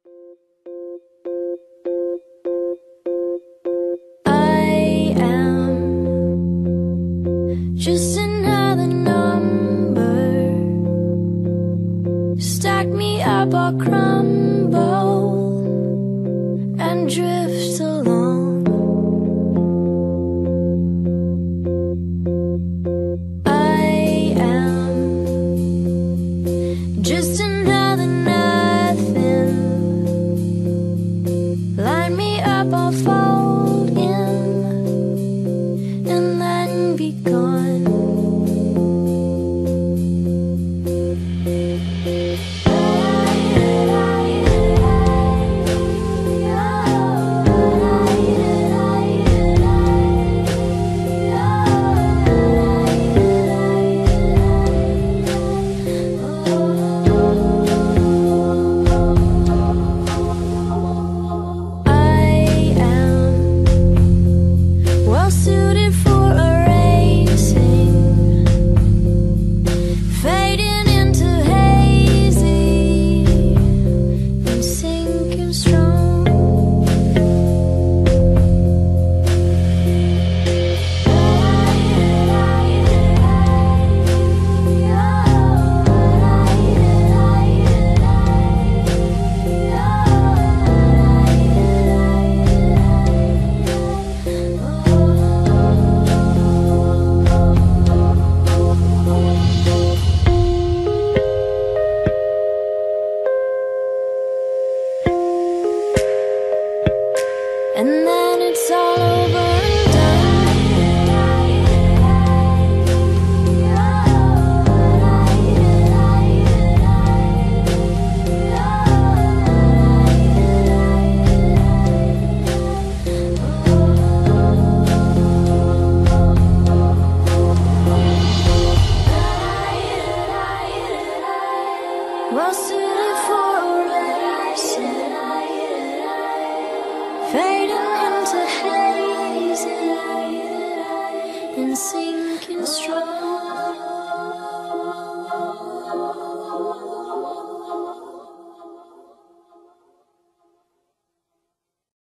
I am just another number. Stack me up, I'll crumble and drift along. I am just another nothing. Line me up, I'll fold in and then be gone. Suited for a racing, fading into hazy and sinking strong. And then it's all over and well suited for a racing, fading into hazy and sinking strong.